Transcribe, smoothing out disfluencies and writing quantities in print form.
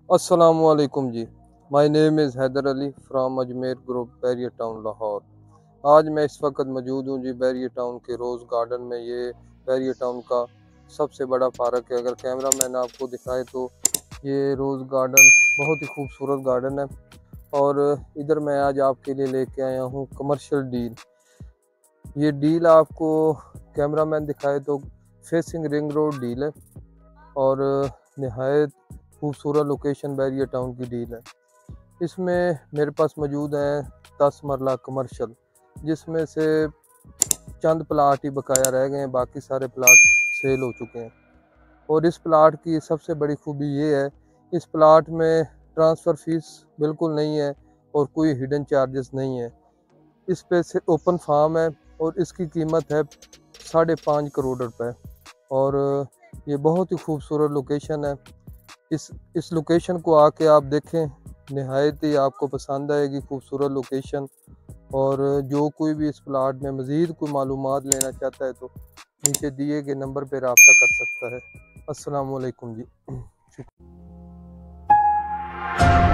अस्सलामुअलैकुम जी। My name is Haider Ali from Ajmer group Bahria Town Lahore. आज मैं इस वक्त मौजूद हूँ जी बैरियर टाउन के रोज़ गार्डन में। ये बैरियर टाउन का सबसे बड़ा पार्क है। अगर कैमरा मैन आपको दिखाए तो ये रोज़ गार्डन बहुत ही खूबसूरत गार्डन है। और इधर मैं आज आपके लिए लेके आया हूँ कमर्शियल डील। ये डील आपको कैमरा मैन दिखाए तो फेसिंग रिंग रोड डील है और नहायत खूबसूरत लोकेशन बैरियर टाउन की डील है। इसमें मेरे पास मौजूद हैं 10 मरला कमर्शियल, जिसमें से चंद प्लाट ही बकाया रह गए हैं, बाकी सारे प्लाट सेल हो चुके हैं। और इस प्लाट की सबसे बड़ी खूबी ये है, इस प्लाट में ट्रांसफ़र फीस बिल्कुल नहीं है और कोई हिडन चार्जेस नहीं है। इस पे से ओपन फार्म है और इसकी कीमत है 5.5 करोड़ रुपए। और ये बहुत ही खूबसूरत लोकेशन है। इस लोकेशन को आके आप देखें, नहायत ही आपको पसंद आएगी खूबसूरत लोकेशन। और जो कोई भी इस प्लाट में मज़ीद कोई मालूमात लेना चाहता है तो नीचे दिए गए नंबर पर रब्ता कर सकता है। अस्सलाम वालेकुम जी। शुक्रिया।